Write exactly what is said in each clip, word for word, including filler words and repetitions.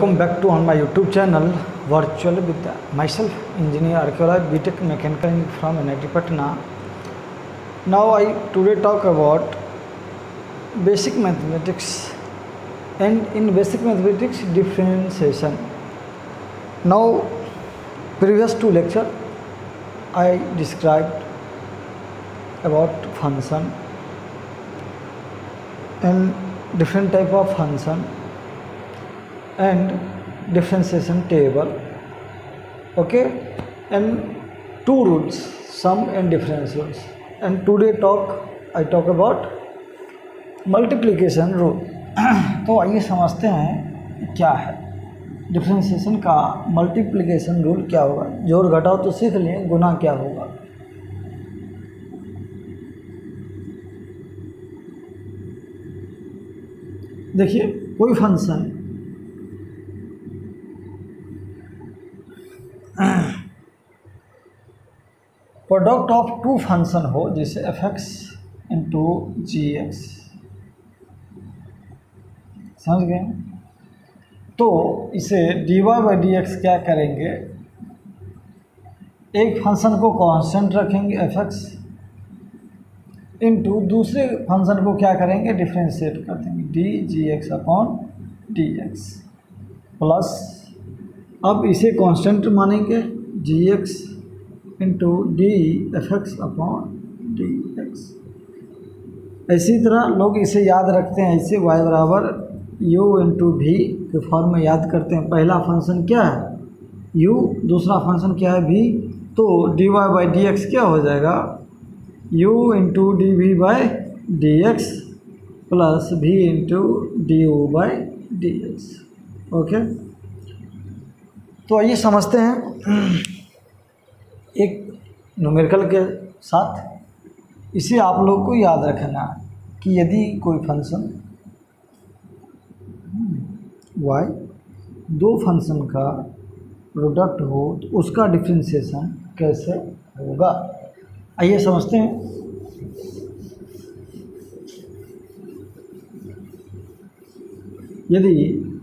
Welcome back to on my YouTube channel Virtual Vidya. Myself engineer archaeologist B Tech mechanical engineering from N I T Patna. Now I today talk about basic mathematics, and in basic mathematics differentiation. Now previous two lecture I described about function and different type of function and differentiation table, okay, and two rules, sum and difference rules. And today talk I talk about multiplication rule. तो आइए समझते हैं क्या है differentiation का multiplication rule क्या होगा। जोड़ घटाओ तो सीख लें, गुना क्या होगा। देखिए कोई function product of two function हो, जैसे F X into G X, समझ गए, तो इसे D Y by D X क्या करेंगे, एक फंक्शन को कांस्टेंट रखेंगे एफ एक्स इंटू दूसरे फंक्शन को क्या करेंगे, डिफ्रेंशिएट कर देंगे D G X upon D X plus, अब इसे कांस्टेंट मानेंगे G X into D F X upon D X. इसी तरह लोग इसे याद रखते हैं, इसे y बराबर u इंटू वी के फॉर्म में याद करते हैं। पहला फंक्शन क्या है u, दूसरा फंक्शन क्या है v, तो D Y by D X क्या हो जाएगा u into D V by D X plus v into D U by D X. Okay, तो आइए समझते हैं एक न्यूमेरिकल के साथ। इसे आप लोग को याद रखना कि यदि कोई फंक्शन y दो फंक्शन का प्रोडक्ट हो तो उसका डिफरेंशिएशन कैसे होगा। आइए समझते हैं। यदि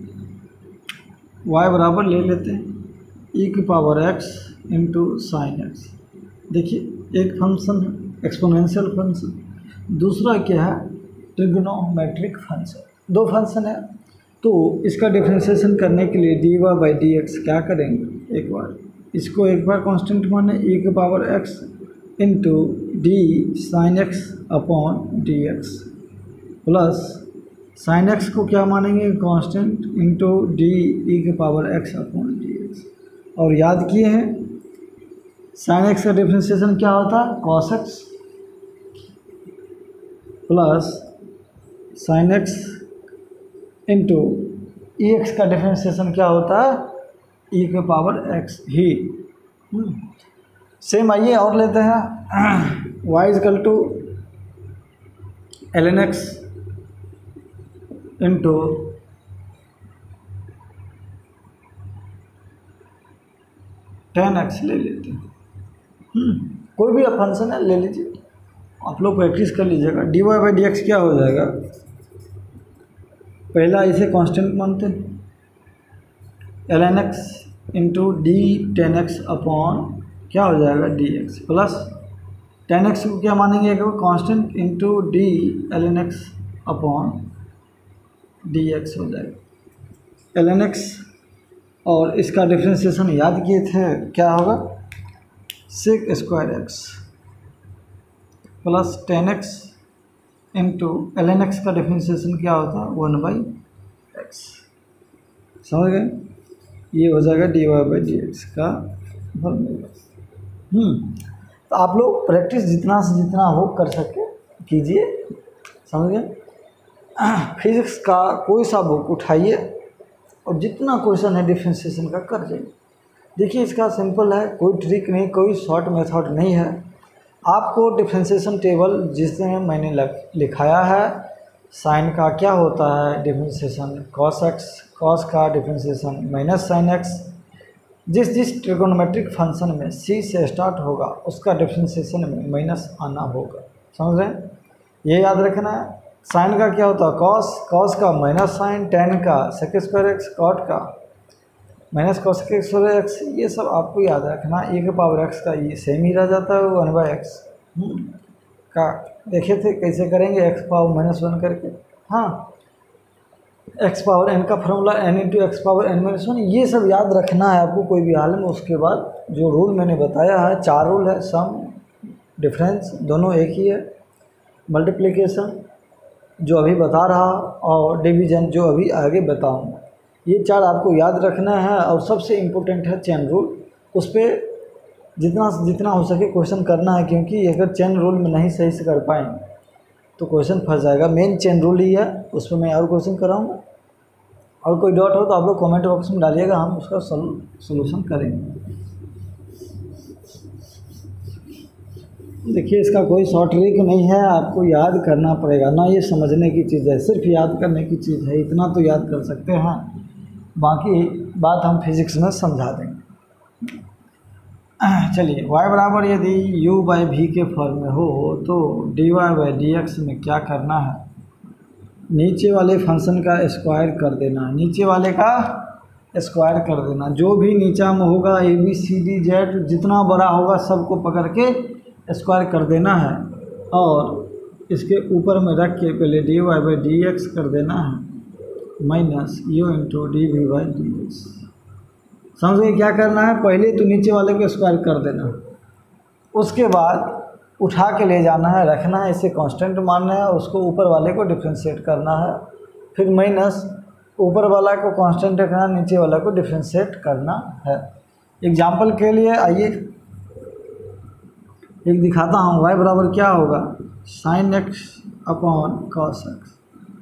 y बराबर ले लेते हैं e की power x into sine X, देखिए एक फंक्शन है एक्सपोनेंशियल फंक्शन, दूसरा क्या है ट्रिग्नोमेट्रिक फंक्शन, दो फंक्शन है। तो इसका डिफरेंशिएशन करने के लिए D Y by D X क्या करेंगे, एक बार इसको एक बार कांस्टेंट माने e के power x into D sine X upon D X plus sine X को क्या मानेंगे कांस्टेंट इंटू डी ई के power x upon D X. और याद किए हैं साइन एक्स का डिफरेंशिएशन क्या होता है cos X plus sine X into E X का डिफरेंशिएशन क्या होता है ई के पावर एक्स ही। सेम आइए और लेते हैं Y equal to L N X into tan X ले लेते हैं। कोई भी फंक्शन है ले लीजिए, आप लोग प्रैक्टिस कर लीजिएगा। D Y by D X क्या हो जाएगा, पहला इसे कांस्टेंट मानते हैं L N X into D tan X upon क्या हो जाएगा D X plus tan X को क्या मानेंगे constant into D L N X upon D X हो जाएगा एल एन एक्स। और इसका डिफरेंशिएशन याद किए थे क्या होगा sec square X plus tan X into L N X का डिफरेंशिएशन क्या होता है वन बाई एक्स। समझ गए, ये हो जाएगा D Y by D X का फॉर्मूला। हम्म तो आप लोग प्रैक्टिस जितना से जितना हो कर सके कीजिए, समझ गए। फिजिक्स का कोई सा बुक उठाइए और जितना क्वेश्चन है डिफरेंशिएशन का कर जाइए। देखिए इसका सिंपल है, कोई ट्रिक नहीं, कोई शॉर्ट मेथड नहीं है। आपको डिफरेंशिएशन टेबल जिसमें मैंने लिखाया है, साइन का क्या होता है डिफरेंशिएशन कॉस एक्स, कॉस का डिफरेंशिएशन माइनस साइन एक्स, जिस जिस ट्रिगोनोमेट्रिक फंक्शन में सी से स्टार्ट होगा उसका डिफरेंशिएशन में माइनस आना होगा। समझ रहे हैं, ये याद रखना है। साइन का क्या होता है कॉस, कॉस का माइनस साइन, टेन का सेक स्क्वायर एक्स, कॉट का minus cosec X over X, ये सब आपको याद रखना। ए के पावर एक्स का ये सेम ही रह जाता है वन बाई एक्स का। देखे थे कैसे करेंगे, एक्स पावर माइनस वन करके। हाँ, एक्स पावर एन का formula N into X power N minus one, ये सब याद रखना है आपको कोई भी हाल में। उसके बाद जो रूल मैंने बताया है, चार रूल है, सम, डिफरेंस दोनों एक ही है, मल्टीप्लिकेशन जो अभी बता रहा और डिवीज़न जो अभी आगे बताऊंगा, ये चार आपको याद रखना है। और सबसे इम्पोर्टेंट है चेन रूल, उस पर जितना जितना हो सके क्वेश्चन करना है, क्योंकि अगर चेन रूल में नहीं सही से कर पाएँ तो क्वेश्चन फंस जाएगा। मेन चेन रूल ही है, उस पर मैं और क्वेश्चन कराऊंगा। और कोई डाउट हो तो आप लोग कमेंट बॉक्स में डालिएगा, हम उसका सॉल्यूशन करेंगे। देखिए, इसका कोई शॉर्ट ट्रिक नहीं है, आपको याद करना पड़ेगा ना, ये समझने की चीज़ है, सिर्फ याद करने की चीज़ है, इतना तो याद कर सकते हैं, बाकी बात हम फिजिक्स में समझा देंगे। चलिए, y बराबर यदि u बाई वी के फॉर्म में हो तो D Y by D X में क्या करना है, नीचे वाले फंक्शन का स्क्वायर कर देना है, नीचे वाले का स्क्वायर कर देना। जो भी नीचा में होगा A B C D Z जितना बड़ा होगा सबको पकड़ के स्क्वायर कर देना है, और इसके ऊपर में रख के पहले D Y by D X कर देना है minus U into D V by D X. समझ में क्या करना है, पहले तो नीचे वाले को स्क्वायर कर देना, उसके बाद उठा के ले जाना है, रखना है, इसे कांस्टेंट मानना है, उसको ऊपर वाले को डिफ्रेंशिएट करना है, फिर माइनस ऊपर वाला को कांस्टेंट रखना, नीचे वाला को डिफ्रेंशिएट करना है। एग्जाम्पल के लिए आइए एक दिखाता हूँ। y बराबर क्या होगा, sine X upon cos X,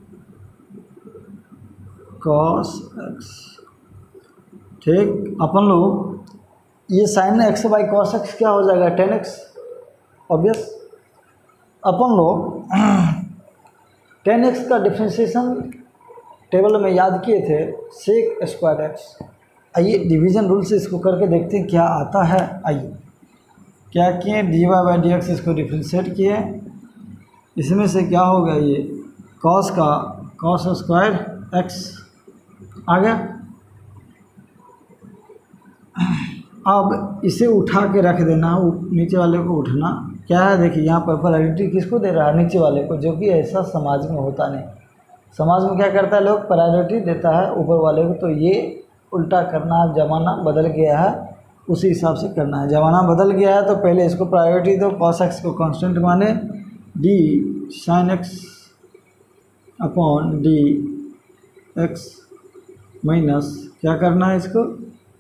cos X, ठीक। अपन लोग ये sine X by cos X क्या हो जाएगा, टेन एक्स, ऑब्वियस। अपन लोग टेन एक्स का डिफ्रेंशिएशन टेबल में याद किए थे, सेक स्क्वायर एक्स। आइए डिवीज़न रूल से इसको करके देखते हैं क्या आता है। आइए क्या किए, D Y by D X इसको डिफ्रेंशिएट किए, इसमें से क्या हो गया, ये कॉस का कॉस स्क्वायर एक्स आ गया। अब इसे उठा के रख देना, नीचे वाले को उठना, क्या है देखिए यहाँ पर प्रायोरिटी किसको दे रहा है, नीचे वाले को, जो कि ऐसा समाज में होता नहीं। समाज में क्या करता है, लोग प्रायोरिटी देता है ऊपर वाले को, तो ये उल्टा करना है, ज़माना बदल गया है, उसी हिसाब से करना है। ज़माना बदल गया है तो पहले इसको प्रायोरिटी दो, कॉस एक्स को कांस्टेंट माने, D sine X upon D X minus क्या करना है इसको,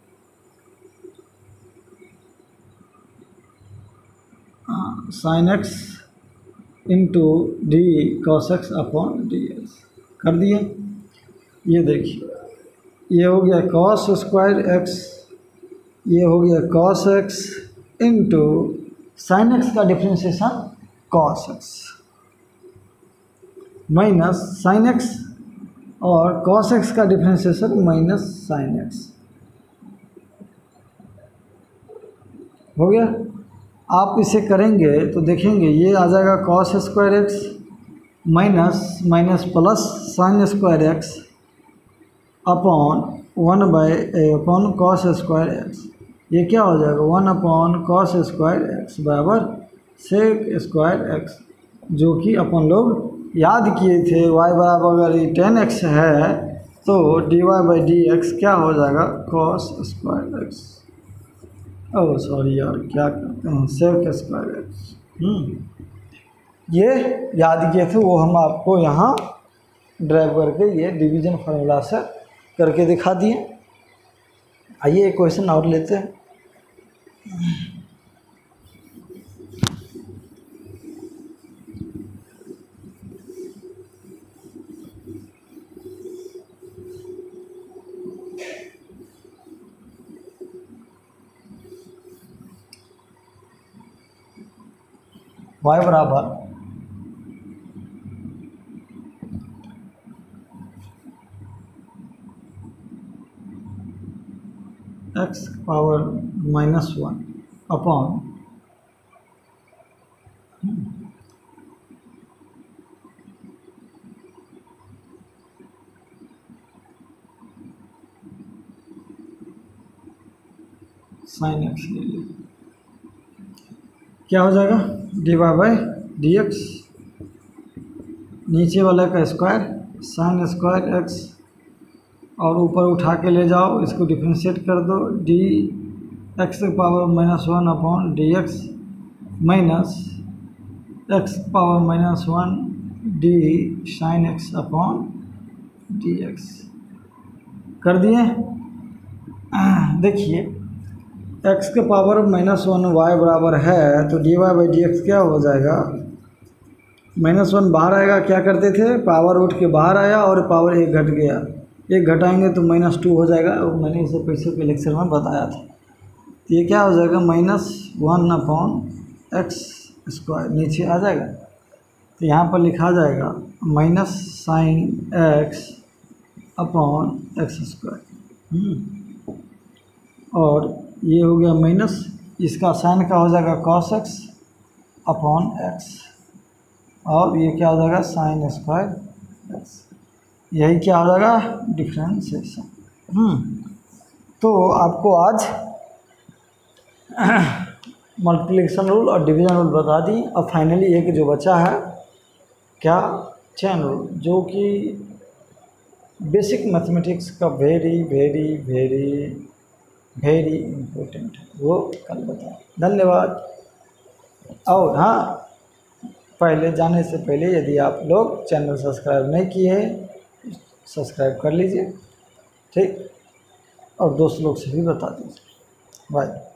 sine X into D cos X upon D X कर दिए। ये देखिए, ये हो गया कॉस स्क्वायर एक्स, ये हो गया cos X into sine X का differentiation cos X minus sine X, और कॉस एक्स का डिफ्रेंशिएशन माइनस साइन एक्स हो गया। आप इसे करेंगे तो देखेंगे ये आ जाएगा cos square X minus minus plus sine square X upon one by upon cos square X. ये क्या हो जाएगा, one upon cos square X बराबर सेक स्क्वायर एक्स, जो कि अपन लोग याद किए थे। y बराबर अगर ये टेन एक्स है तो D Y by D X क्या हो जाएगा, cos square X, oh sorry यार क्या करते हैं, सेक स्क्वायर एक्स। ये याद किए थे, वो हम आपको यहाँ ड्राइव करके ये डिवीजन फार्मूला से करके दिखा दिए। आइए एक क्वेश्चन और लेते हैं। y बराबर X power minus one upon sine X ले लिया, क्या हो जाएगा D Y by D X, नीचे वाला का स्क्वायर साइन स्क्वायर एक्स, और ऊपर उठा के ले जाओ, इसको डिफ्रेंशिएट कर दो, D X power minus one upon D X minus X power minus one D sine X upon D X कर दिए। देखिए x के पावर माइनस वन वाई बराबर है तो D Y by D X क्या हो जाएगा, माइनस वन बाहर आएगा, क्या करते थे पावर उठ के बाहर आया और पावर एक घट गया, एक घटाएंगे तो माइनस टू हो जाएगा, और मैंने इसे पैसे के लेक्चर में बताया था। तो ये क्या हो जाएगा minus one upon X square नीचे आ जाएगा, तो यहाँ पर लिखा जाएगा minus sine X upon X square, और ये हो गया माइनस, इसका साइन का हो जाएगा कॉस एक्स अपॉन एक्स, और ये क्या हो जाएगा साइन स्क्वायर एक्स, यही क्या हो जाएगा डिफ्रेंशिएशन। हम्म तो आपको आज मल्टीप्लिकेशन रूल और डिवीजन रूल बता दी। अब फाइनली एक जो बचा है क्या चेन रूल, जो कि बेसिक मैथमेटिक्स का very very very very important है, वो कल बताएं। धन्यवाद। और हाँ, पहले जाने से पहले यदि आप लोग चैनल सब्सक्राइब नहीं किए हैं सब्सक्राइब कर लीजिए, ठीक, और दोस्त लोग से भी बता दीजिए। बाय।